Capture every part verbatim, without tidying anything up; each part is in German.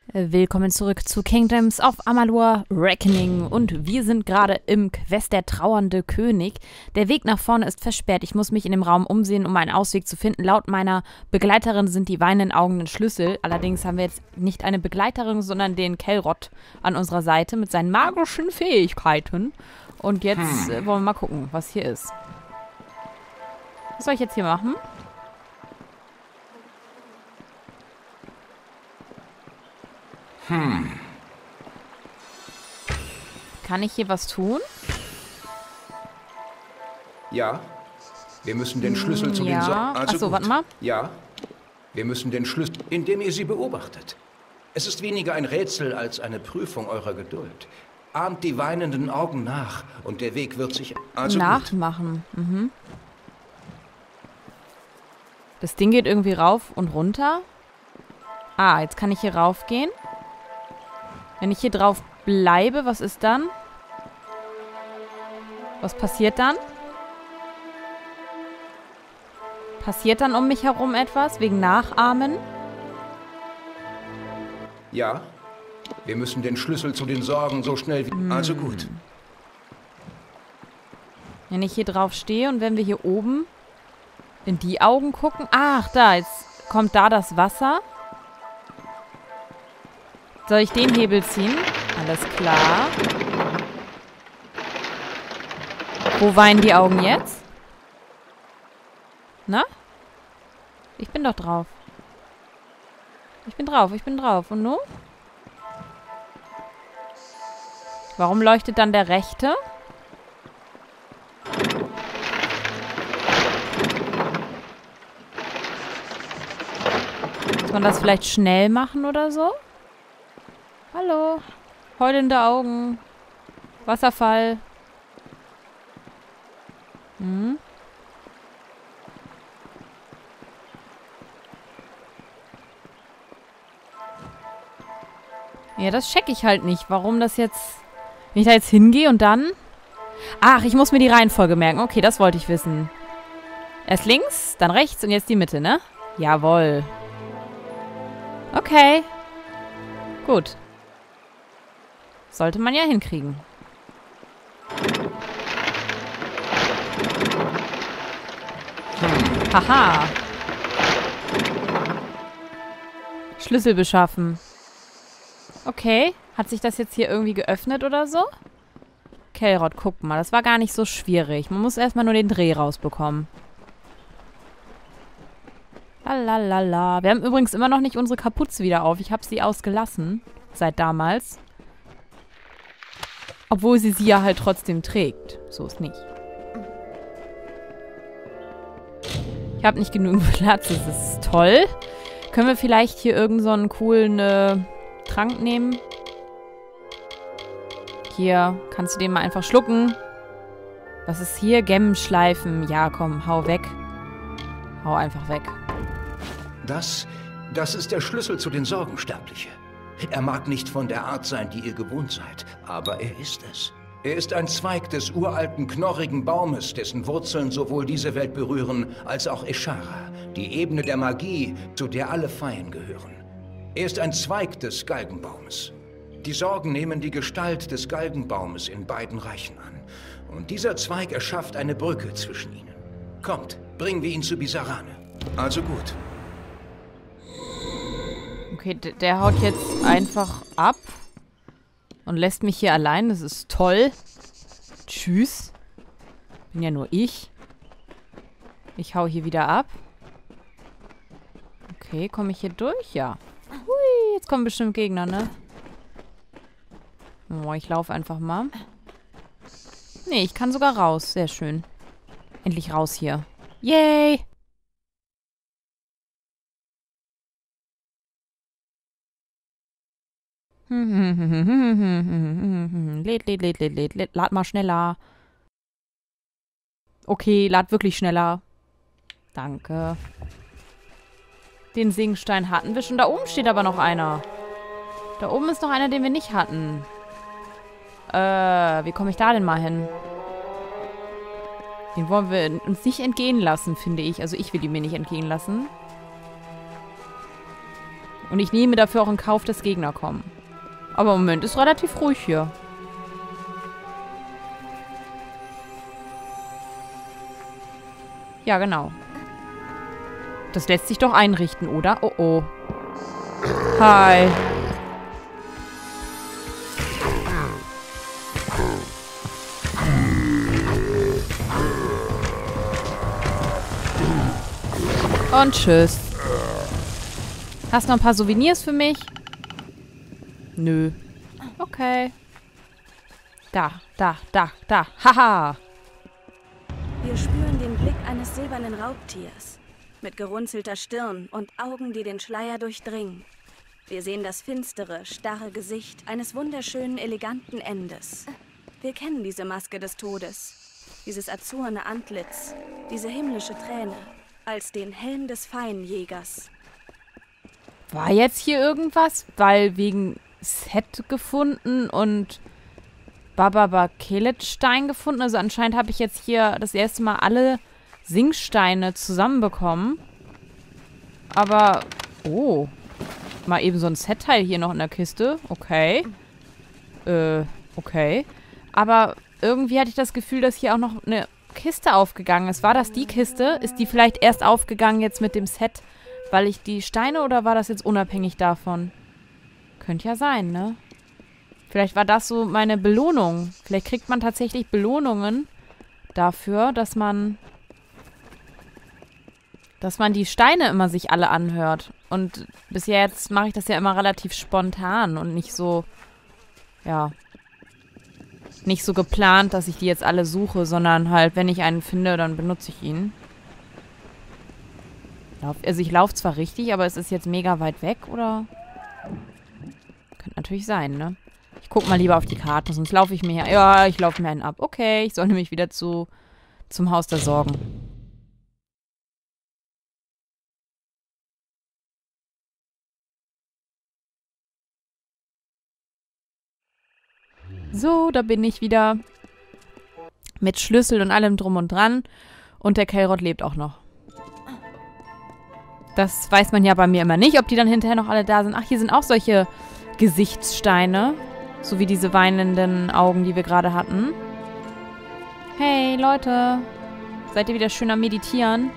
Willkommen zurück zu Kingdoms of Amalur Reckoning und wir sind gerade im Quest der trauernde König. Der Weg nach vorne ist versperrt. Ich muss mich in dem Raum umsehen, um einen Ausweg zu finden. Laut meiner Begleiterin sind die weinenden Augen ein Schlüssel. Allerdings haben wir jetzt nicht eine Begleiterin, sondern den Kelrod an unserer Seite mit seinen magischen Fähigkeiten. Und jetzt äh, wollen wir mal gucken, was hier ist. Was soll ich jetzt hier machen? Hm. Kann ich hier was tun? Ja. Wir müssen den Schlüssel zu den... So Ja. also Achso, gut. warte mal. Ja. Wir müssen den Schlüssel... Indem ihr sie beobachtet. Es ist weniger ein Rätsel als eine Prüfung eurer Geduld. Ahmt die weinenden Augen nach und der Weg wird sich... Also Nachmachen. Mhm. Das Ding geht irgendwie rauf und runter. Ah, jetzt kann ich hier raufgehen. Wenn ich hier drauf bleibe, was ist dann? Was passiert dann? Passiert dann um mich herum etwas? Wegen Nachahmen? Ja. Wir müssen den Schlüssel zu den Sorgen so schnell wie... Hm. Also gut. Wenn ich hier drauf stehe und wenn wir hier oben in die Augen gucken. Ach, da, jetzt kommt da das Wasser. Soll ich den Hebel ziehen? Alles klar. Wo weinen die Augen jetzt? Na? Ich bin doch drauf. Ich bin drauf, ich bin drauf. Und nun? Warum leuchtet dann der rechte? Muss man das vielleicht schnell machen oder so? Hallo. Heulende Augen. Wasserfall. Hm. Ja, das check ich halt nicht. Warum das jetzt... Wenn ich da jetzt hingehe und dann... Ach, ich muss mir die Reihenfolge merken. Okay, das wollte ich wissen. Erst links, dann rechts und jetzt die Mitte, ne? Jawohl. Okay. Gut. Sollte man ja hinkriegen. Haha. Schlüssel beschaffen. Okay. Hat sich das jetzt hier irgendwie geöffnet oder so? Kelrod, guck mal. Das war gar nicht so schwierig. Man muss erstmal nur den Dreh rausbekommen. Lalalala. Wir haben übrigens immer noch nicht unsere Kapuze wieder auf. Ich habe sie ausgelassen. Seit damals. Obwohl sie sie ja halt trotzdem trägt. So ist nicht. Ich habe nicht genügend Platz. Das ist toll. Können wir vielleicht hier irgend so einen coolen äh, Trank nehmen? Hier, kannst du den mal einfach schlucken? Was ist hier? Gemmenschleifen. Ja, komm, hau weg. Hau einfach weg. Das... Das ist der Schlüssel zu den Sorgen, Sterbliche. Er mag nicht von der Art sein, die ihr gewohnt seid, aber er ist es. Er ist ein Zweig des uralten, knorrigen Baumes, dessen Wurzeln sowohl diese Welt berühren, als auch Ishara, die Ebene der Magie, zu der alle Feien gehören. Er ist ein Zweig des Galgenbaumes. Die Sorgen nehmen die Gestalt des Galgenbaumes in beiden Reichen an. Und dieser Zweig erschafft eine Brücke zwischen ihnen. Kommt, bringen wir ihn zu Bisarane. Also gut. Okay, der haut jetzt einfach ab und lässt mich hier allein. Das ist toll. Tschüss. Bin ja nur ich. Ich hau hier wieder ab. Okay, komme ich hier durch? Ja. Hui, jetzt kommen bestimmt Gegner, ne? Oh, ich laufe einfach mal. Nee, ich kann sogar raus. Sehr schön. Endlich raus hier. Yay! Lädt, lädt, lädt, lädt, lädt, lädt. Lad mal schneller. Okay, lad wirklich schneller. Danke. Den Singstein hatten wir schon. Da oben steht aber noch einer. Da oben ist noch einer, den wir nicht hatten. Äh, wie komme ich da denn mal hin? Den wollen wir uns nicht entgehen lassen, finde ich. Also ich will ihn mir nicht entgehen lassen. Und ich nehme dafür auch in Kauf, dass Gegner kommen. Aber im Moment ist relativ ruhig hier. Ja, genau. Das lässt sich doch einrichten, oder? Oh, oh. Hi. Und tschüss. Hast du noch ein paar Souvenirs für mich? Nö. Okay. Da, da, da, da. Haha. Wir spüren den Blick eines silbernen Raubtiers. Mit gerunzelter Stirn und Augen, die den Schleier durchdringen. Wir sehen das finstere, starre Gesicht eines wunderschönen, eleganten Endes. Wir kennen diese Maske des Todes. Dieses azurne Antlitz. Diese himmlische Träne. Als den Helm des Feinjägers. War jetzt hier irgendwas? Weil wegen Set gefunden und Bababa Keletstein gefunden. Also anscheinend habe ich jetzt hier das erste Mal alle Singsteine zusammenbekommen. Aber, oh. Mal eben so ein Set-Teil hier noch in der Kiste. Okay. Äh, okay. Aber irgendwie hatte ich das Gefühl, dass hier auch noch eine Kiste aufgegangen ist. War das die Kiste? Ist die vielleicht erst aufgegangen jetzt mit dem Set, weil ich die Steine, oder war das jetzt unabhängig davon? Könnte ja sein, ne? Vielleicht war das so meine Belohnung. Vielleicht kriegt man tatsächlich Belohnungen dafür, dass man dass man die Steine immer sich alle anhört. Und bis jetzt mache ich das ja immer relativ spontan und nicht so, ja, nicht so geplant, dass ich die jetzt alle suche, sondern halt, wenn ich einen finde, dann benutze ich ihn. Also ich laufe zwar richtig, aber es ist jetzt mega weit weg, oder? Könnte natürlich sein, ne? Ich guck mal lieber auf die Karte, sonst laufe ich mir ja... Ja, ich laufe mir einen ab. Okay, ich soll nämlich wieder zu zum Haus der Sorgen. So, da bin ich wieder. Mit Schlüssel und allem drum und dran. Und der Kelrod lebt auch noch. Das weiß man ja bei mir immer nicht, ob die dann hinterher noch alle da sind. Ach, hier sind auch solche Gesichtssteine. So wie diese weinenden Augen, die wir gerade hatten. Hey, Leute. Seid ihr wieder schön am Meditieren?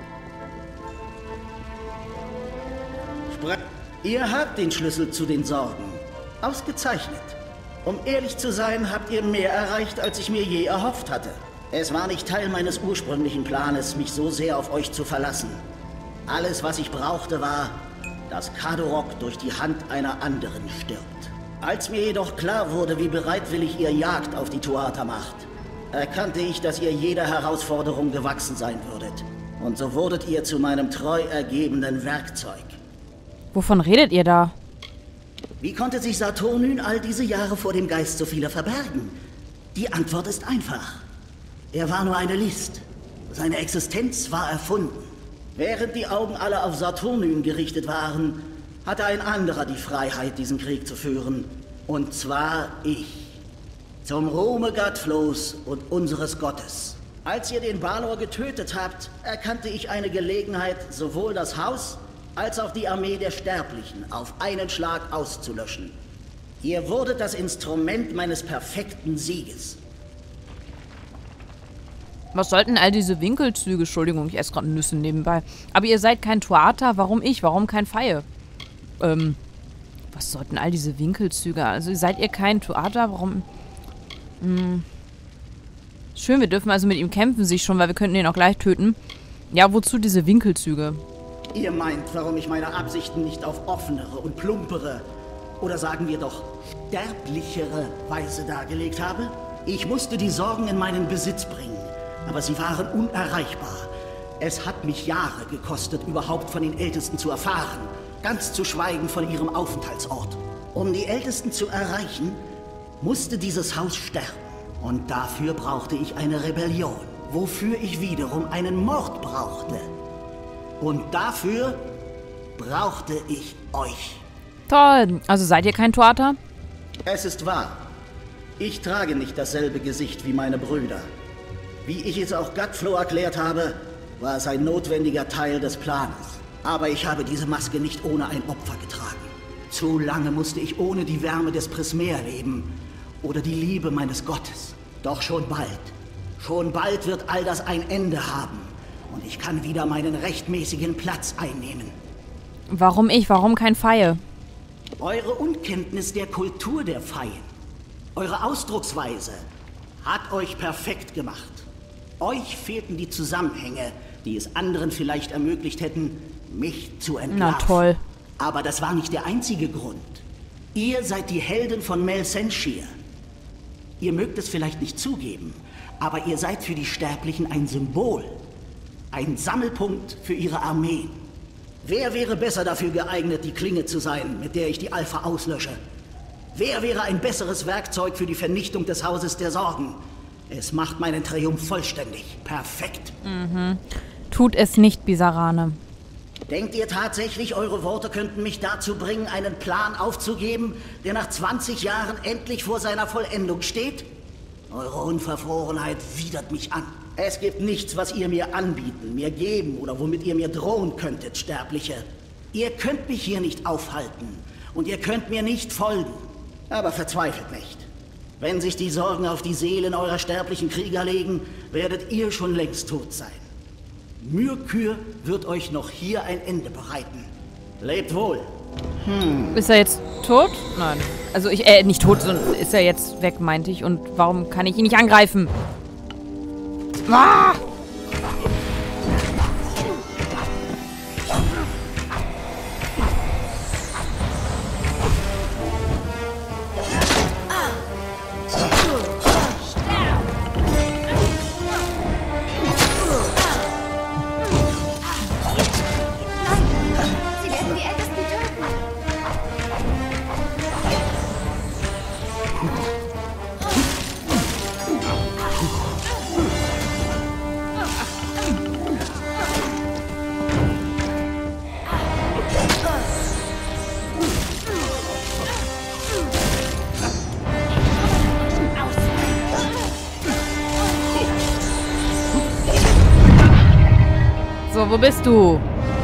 Ihr habt den Schlüssel zu den Sorgen. Ausgezeichnet. Um ehrlich zu sein, habt ihr mehr erreicht, als ich mir je erhofft hatte. Es war nicht Teil meines ursprünglichen Planes, mich so sehr auf euch zu verlassen. Alles, was ich brauchte, war, dass Kadorok durch die Hand einer anderen stirbt. Als mir jedoch klar wurde, wie bereitwillig ihr Jagd auf die Tuatha macht, erkannte ich, dass ihr jeder Herausforderung gewachsen sein würdet. Und so wurdet ihr zu meinem treu ergebenen Werkzeug. Wovon redet ihr da? Wie konnte sich Saturnyn all diese Jahre vor dem Geist so vieler verbergen? Die Antwort ist einfach. Er war nur eine List. Seine Existenz war erfunden. Während die Augen alle auf Saturnyn gerichtet waren, hatte ein anderer die Freiheit, diesen Krieg zu führen. Und zwar ich. Zum Ruhme Gatflos und unseres Gottes. Als ihr den Balor getötet habt, erkannte ich eine Gelegenheit, sowohl das Haus als auch die Armee der Sterblichen auf einen Schlag auszulöschen. Ihr wurdet das Instrument meines perfekten Sieges. Was sollten all diese Winkelzüge? Entschuldigung, ich esse gerade Nüsse nebenbei. Aber ihr seid kein Tuatha, warum ich? Warum kein Faye? Ähm, was sollten all diese Winkelzüge? Also seid ihr kein Tuatha, warum... Hm. Schön, wir dürfen also mit ihm kämpfen sich schon, weil wir könnten ihn auch gleich töten. Ja, wozu diese Winkelzüge? Ihr meint, warum ich meine Absichten nicht auf offenere und plumpere, oder sagen wir doch sterblichere Weise dargelegt habe? Ich musste die Sorgen in meinen Besitz bringen, aber sie waren unerreichbar. Es hat mich Jahre gekostet, überhaupt von den Ältesten zu erfahren, ganz zu schweigen von ihrem Aufenthaltsort. Um die Ältesten zu erreichen, musste dieses Haus sterben. Und dafür brauchte ich eine Rebellion, wofür ich wiederum einen Mord brauchte. Und dafür brauchte ich euch. Toll. Also seid ihr kein Tuatha? Es ist wahr. Ich trage nicht dasselbe Gesicht wie meine Brüder. Wie ich es auch Gatflo erklärt habe, war es ein notwendiger Teil des Planes. Aber ich habe diese Maske nicht ohne ein Opfer getragen. Zu lange musste ich ohne die Wärme des Prismer leben oder die Liebe meines Gottes. Doch schon bald, schon bald wird all das ein Ende haben und ich kann wieder meinen rechtmäßigen Platz einnehmen. Warum ich? Warum kein Faye? Eure Unkenntnis der Kultur der Fayen, eure Ausdrucksweise hat euch perfekt gemacht. Euch fehlten die Zusammenhänge, die es anderen vielleicht ermöglicht hätten, mich zu entlarven. Na toll. Aber das war nicht der einzige Grund. Ihr seid die Helden von Mel Senshir. Ihr mögt es vielleicht nicht zugeben, aber ihr seid für die Sterblichen ein Symbol. Ein Sammelpunkt für ihre Armeen. Wer wäre besser dafür geeignet, die Klinge zu sein, mit der ich die Alpha auslösche? Wer wäre ein besseres Werkzeug für die Vernichtung des Hauses der Sorgen? Es macht meinen Triumph vollständig. Perfekt. Mhm. Tut es nicht, Bisarane. Denkt ihr tatsächlich, eure Worte könnten mich dazu bringen, einen Plan aufzugeben, der nach zwanzig Jahren endlich vor seiner Vollendung steht? Eure Unverfrorenheit widert mich an. Es gibt nichts, was ihr mir anbieten, mir geben oder womit ihr mir drohen könntet, Sterbliche. Ihr könnt mich hier nicht aufhalten und ihr könnt mir nicht folgen. Aber verzweifelt nicht. Wenn sich die Sorgen auf die Seelen eurer sterblichen Krieger legen, werdet ihr schon längst tot sein. Myrkyr wird euch noch hier ein Ende bereiten. Lebt wohl. Hm. Ist er jetzt tot? Nein. Also ich, äh, nicht tot, sondern ist er jetzt weg, meinte ich. Und warum kann ich ihn nicht angreifen? Ah! So, wo bist du?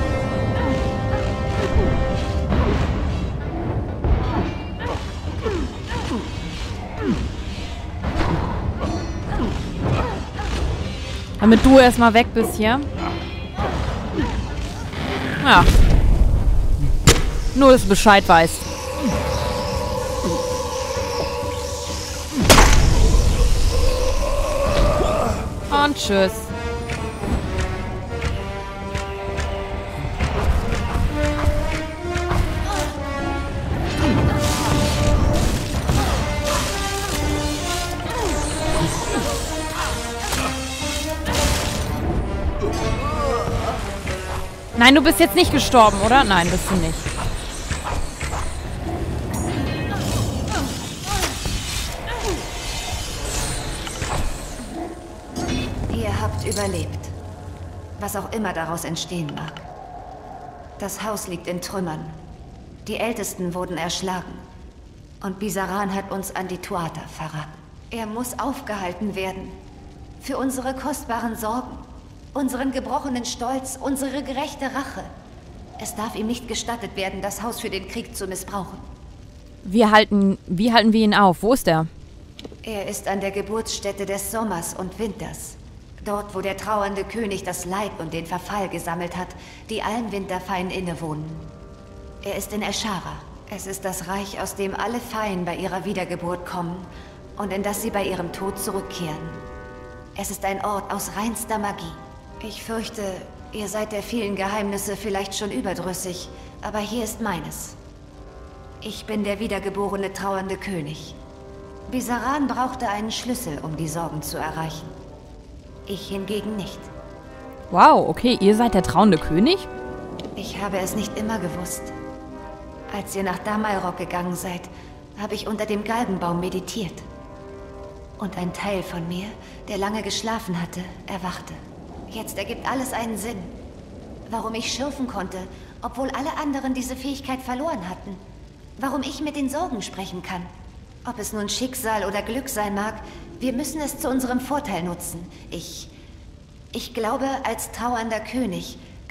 Damit du erstmal weg bist hier. Ja. Nur, dass du Bescheid weißt. Und tschüss. Nein, du bist jetzt nicht gestorben, oder? Nein, bist du nicht. Ihr habt überlebt. Was auch immer daraus entstehen mag. Das Haus liegt in Trümmern. Die Ältesten wurden erschlagen. Und Bisaran hat uns an die Tuatha verraten. Er muss aufgehalten werden. Für unsere kostbaren Sorgen. Unseren gebrochenen Stolz, unsere gerechte Rache. Es darf ihm nicht gestattet werden, das Haus für den Krieg zu missbrauchen. Wir halten, wie halten wir ihn auf? Wo ist er? Er ist an der Geburtsstätte des Sommers und Winters. Dort, wo der trauernde König das Leid und den Verfall gesammelt hat, die allen Winterfeien innewohnen. Er ist in Ashara. Es ist das Reich, aus dem alle Feien bei ihrer Wiedergeburt kommen und in das sie bei ihrem Tod zurückkehren. Es ist ein Ort aus reinster Magie. Ich fürchte, ihr seid der vielen Geheimnisse vielleicht schon überdrüssig, aber hier ist meines. Ich bin der wiedergeborene trauernde König. Bisaran brauchte einen Schlüssel, um die Sorgen zu erreichen. Ich hingegen nicht. Wow, okay, ihr seid der trauernde König? Ich habe es nicht immer gewusst. Als ihr nach Damalrok gegangen seid, habe ich unter dem Galgenbaum meditiert. Und ein Teil von mir, der lange geschlafen hatte, erwachte. Jetzt ergibt alles einen Sinn. Warum ich schürfen konnte, obwohl alle anderen diese Fähigkeit verloren hatten. Warum ich mit den Sorgen sprechen kann. Ob es nun Schicksal oder Glück sein mag, wir müssen es zu unserem Vorteil nutzen. Ich... Ich glaube, als trauernder König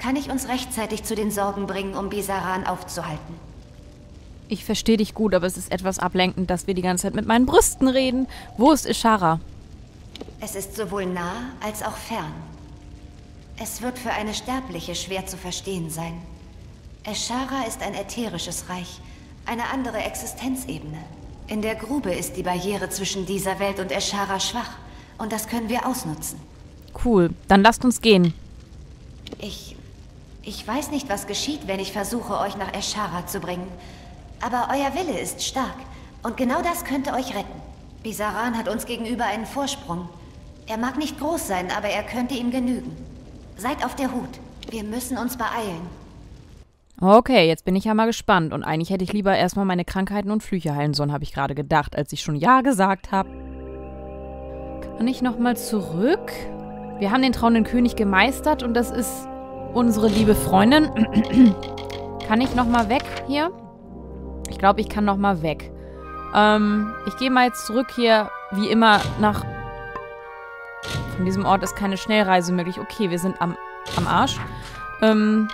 kann ich uns rechtzeitig zu den Sorgen bringen, um Bizaran aufzuhalten. Ich verstehe dich gut, aber es ist etwas ablenkend, dass wir die ganze Zeit mit meinen Brüsten reden. Wo ist Ishara? Es ist sowohl nah als auch fern. Es wird für eine Sterbliche schwer zu verstehen sein. Ishara ist ein ätherisches Reich, eine andere Existenzebene. In der Grube ist die Barriere zwischen dieser Welt und Ishara schwach. Und das können wir ausnutzen. Cool, dann lasst uns gehen. Ich... Ich weiß nicht, was geschieht, wenn ich versuche, euch nach Ishara zu bringen. Aber euer Wille ist stark. Und genau das könnte euch retten. Bizaran hat uns gegenüber einen Vorsprung. Er mag nicht groß sein, aber er könnte ihm genügen. Seid auf der Hut. Wir müssen uns beeilen. Okay, jetzt bin ich ja mal gespannt. Und eigentlich hätte ich lieber erstmal meine Krankheiten und Flüche heilen sollen, habe ich gerade gedacht, als ich schon Ja gesagt habe. Kann ich nochmal zurück? Wir haben den trauenden König gemeistert und das ist unsere liebe Freundin. Kann ich nochmal weg hier? Ich glaube, ich kann nochmal weg. Ähm, ich gehe mal jetzt zurück hier, wie immer, nach... Von diesem Ort ist keine Schnellreise möglich. Okay, wir sind am, am Arsch. Ähm,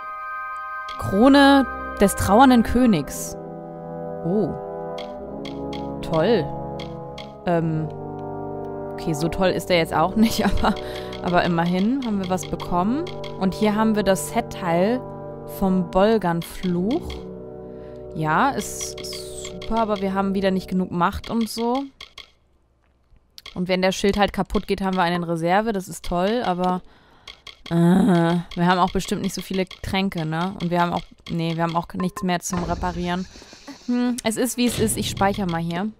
Krone des trauernden Königs. Oh. Toll. Ähm, okay, so toll ist der jetzt auch nicht, aber, aber immerhin haben wir was bekommen. Und hier haben wir das Set-Teil vom Bolgan-Fluch. Ja, ist super, aber wir haben wieder nicht genug Macht und so. Und wenn der Schild halt kaputt geht, haben wir einen in Reserve. Das ist toll, aber äh, wir haben auch bestimmt nicht so viele Tränke, ne? Und wir haben auch, nee, wir haben auch nichts mehr zum Reparieren. Hm, es ist, wie es ist. Ich speichere mal hier.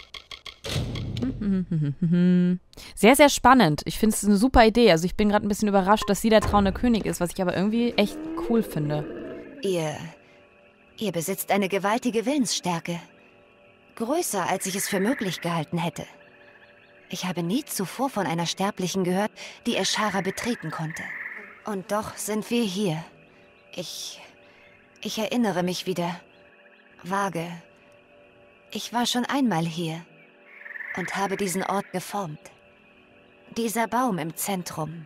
Sehr, sehr spannend. Ich finde es eine super Idee. Also ich bin gerade ein bisschen überrascht, dass sie der trauernde König ist, was ich aber irgendwie echt cool finde. Ihr... Ihr besitzt eine gewaltige Willensstärke. Größer, als ich es für möglich gehalten hätte. Ich habe nie zuvor von einer Sterblichen gehört, die Ishara betreten konnte. Und doch sind wir hier. Ich... Ich erinnere mich wieder. Vage. Ich war schon einmal hier. Und habe diesen Ort geformt. Dieser Baum im Zentrum.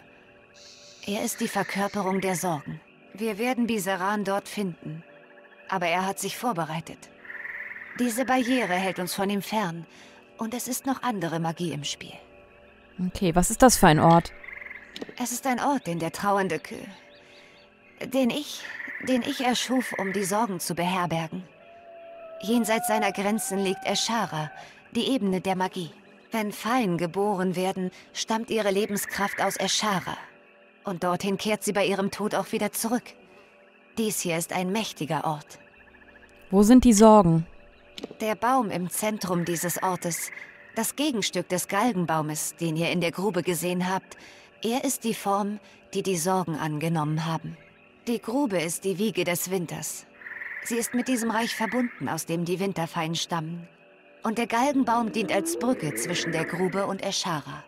Er ist die Verkörperung der Sorgen. Wir werden Bizaran dort finden. Aber er hat sich vorbereitet. Diese Barriere hält uns von ihm fern. Und es ist noch andere Magie im Spiel. Okay, was ist das für ein Ort? Es ist ein Ort, den der trauernde Kö... Den ich... Den ich erschuf, um die Sorgen zu beherbergen. Jenseits seiner Grenzen liegt Ishara, die Ebene der Magie. Wenn Fallen geboren werden, stammt ihre Lebenskraft aus Ishara. Und dorthin kehrt sie bei ihrem Tod auch wieder zurück. Dies hier ist ein mächtiger Ort. Wo sind die Sorgen? Der Baum im Zentrum dieses Ortes, das Gegenstück des Galgenbaumes, den ihr in der Grube gesehen habt, er ist die Form, die die Sorgen angenommen haben. Die Grube ist die Wiege des Winters. Sie ist mit diesem Reich verbunden, aus dem die Winterfeien stammen. Und der Galgenbaum dient als Brücke zwischen der Grube und Ishara.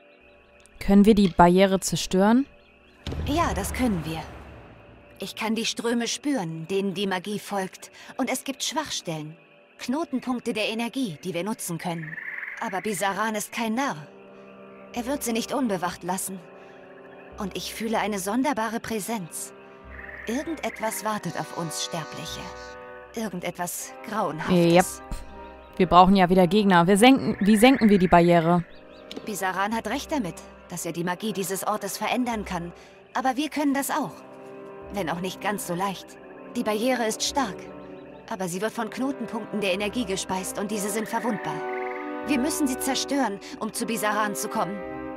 Können wir die Barriere zerstören? Ja, das können wir. Ich kann die Ströme spüren, denen die Magie folgt. Und es gibt Schwachstellen. Knotenpunkte der Energie, die wir nutzen können. Aber Bizaran ist kein Narr. Er wird sie nicht unbewacht lassen. Und ich fühle eine sonderbare Präsenz. Irgendetwas wartet auf uns Sterbliche. Irgendetwas Grauenhaftes. Yep. Wir brauchen ja wieder Gegner. Wir senken, wie senken wir die Barriere? Bizaran hat recht damit, dass er die Magie dieses Ortes verändern kann. Aber wir können das auch. Wenn auch nicht ganz so leicht. Die Barriere ist stark. Aber sie wird von Knotenpunkten der Energie gespeist und diese sind verwundbar. Wir müssen sie zerstören, um zu Bizaran zu kommen.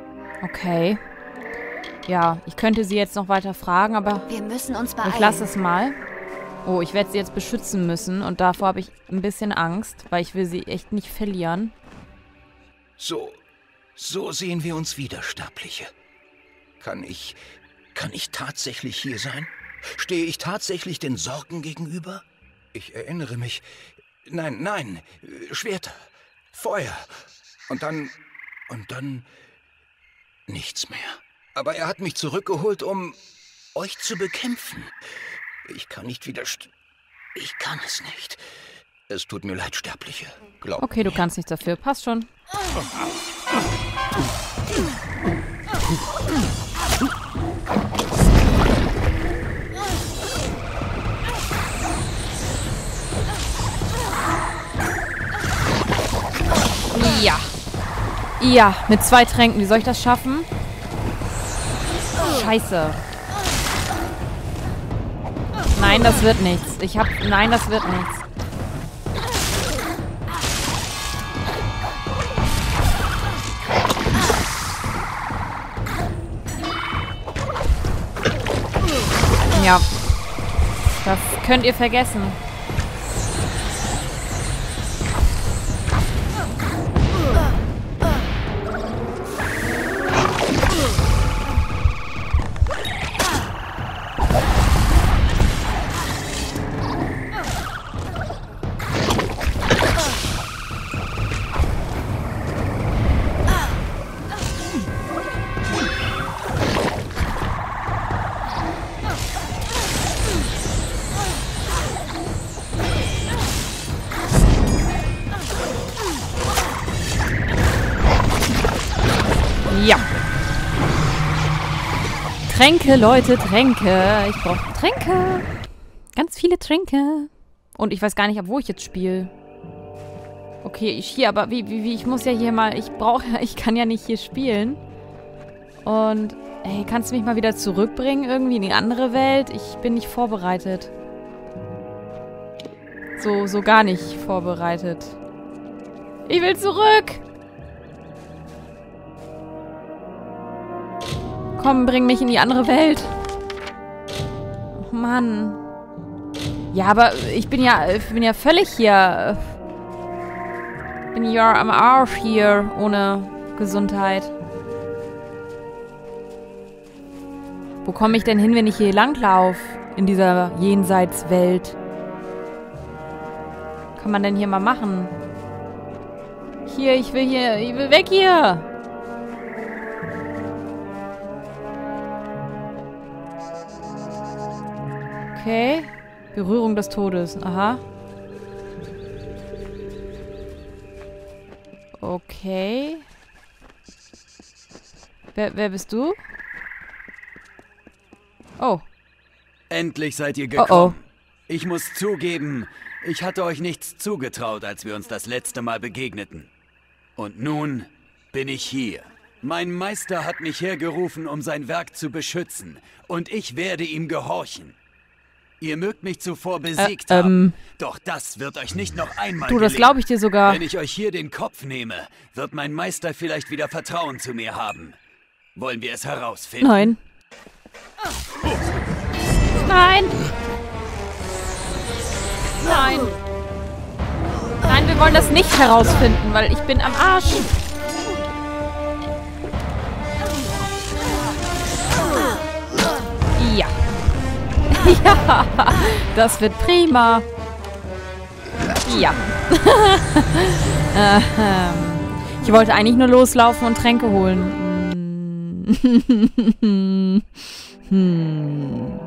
Okay. Ja, ich könnte sie jetzt noch weiter fragen, aber wir müssen uns beeilen. Ich lasse es mal. Oh, ich werde sie jetzt beschützen müssen und davor habe ich ein bisschen Angst, weil ich will sie echt nicht verlieren. So, so sehen wir uns wieder, Sterbliche. Kann ich, kann ich tatsächlich hier sein? Stehe ich tatsächlich den Sorgen gegenüber? Ich erinnere mich. Nein, nein, Schwerter, Feuer. Und dann, und dann nichts mehr. Aber er hat mich zurückgeholt, um euch zu bekämpfen. Ich kann nicht widerstehen. Ich kann es nicht. Es tut mir leid, Sterbliche. Glaubt Okay, du mir. kannst nichts dafür. Passt schon. Ja. Ja, mit zwei Tränken. Wie soll ich das schaffen? Scheiße. Nein, das wird nichts. Ich hab... Nein, das wird nichts. Ja. Das könnt ihr vergessen. Ja. Tränke, Leute, Tränke. Ich brauche Tränke. Ganz viele Tränke. Und ich weiß gar nicht, ab wo ich jetzt spiele. Okay, ich hier, aber wie, wie, wie, ich muss ja hier mal, ich brauche ja, ich kann ja nicht hier spielen. Und, ey, kannst du mich mal wieder zurückbringen, irgendwie in die andere Welt? Ich bin nicht vorbereitet. So, so gar nicht vorbereitet. Ich will zurück! Komm, bring mich in die andere Welt. Oh Mann. Ja, aber ich bin ja, ich bin ja völlig hier. Bin ja am Arsch hier, ohne Gesundheit. Wo komme ich denn hin, wenn ich hier langlaufe? In dieser Jenseitswelt. Was kann man denn hier mal machen? Hier, ich will hier, ich will weg hier. Okay. Berührung des Todes. Aha. Okay. Wer, wer bist du? Oh. Endlich seid ihr gekommen. Oh, oh. Ich muss zugeben, ich hatte euch nichts zugetraut, als wir uns das letzte Mal begegneten. Und nun bin ich hier. Mein Meister hat mich hergerufen, um sein Werk zu beschützen. Und ich werde ihm gehorchen. Ihr mögt mich zuvor besiegt äh, ähm, haben, doch das wird euch nicht noch einmal Du, das gelingen. glaube ich dir sogar. Wenn ich euch hier den Kopf nehme, wird mein Meister vielleicht wieder Vertrauen zu mir haben. Wollen wir es herausfinden? Nein. Nein! Nein! Nein, wir wollen das nicht herausfinden, weil ich bin am Arsch. Ja. Ja, das wird prima. Ja. Ich wollte eigentlich nur loslaufen und Tränke holen. Hm.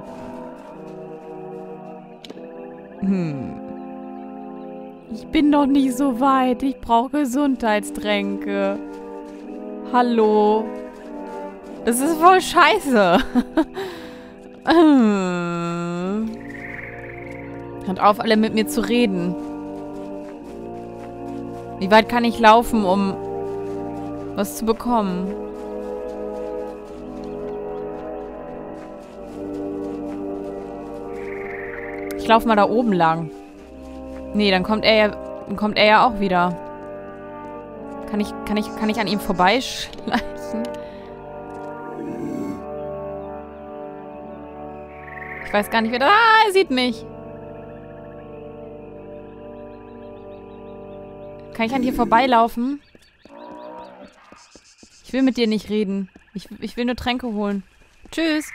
Hm. Ich bin noch nicht so weit. Ich brauche Gesundheitstränke. Hallo. Das ist voll scheiße. Hört auf, alle mit mir zu reden. Wie weit kann ich laufen, um was zu bekommen? Ich laufe mal da oben lang. Nee, dann kommt er ja, dann kommt er ja auch wieder. Kann ich, kann ich, kann ich an ihm vorbeischleichen? Ich weiß gar nicht, wer da... Ah, er sieht mich. Kann ich an dir vorbeilaufen? Ich will mit dir nicht reden. Ich, ich will nur Tränke holen. Tschüss.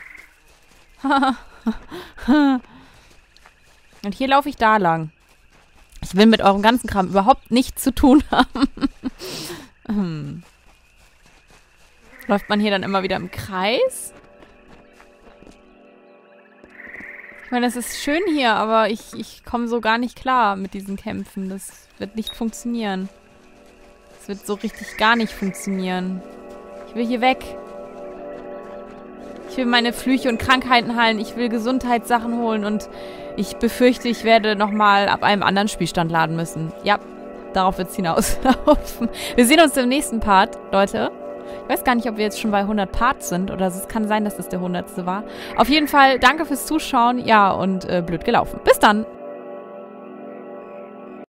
Und hier laufe ich da lang. Ich will mit eurem ganzen Kram überhaupt nichts zu tun haben. hm. Läuft man hier dann immer wieder im Kreis? Ich meine, das ist schön hier, aber ich, ich komme so gar nicht klar mit diesen Kämpfen. Das wird nicht funktionieren. Das wird so richtig gar nicht funktionieren. Ich will hier weg. Ich will meine Flüche und Krankheiten heilen. Ich will Gesundheitssachen holen und ich befürchte, ich werde nochmal ab einem anderen Spielstand laden müssen. Ja, darauf wird es hinauslaufen. Wir sehen uns im nächsten Part, Leute. Ich weiß gar nicht, ob wir jetzt schon bei hundert Parts sind oder es kann sein, dass das der hundertste war. Auf jeden Fall, danke fürs Zuschauen. Ja, und äh, blöd gelaufen. Bis dann.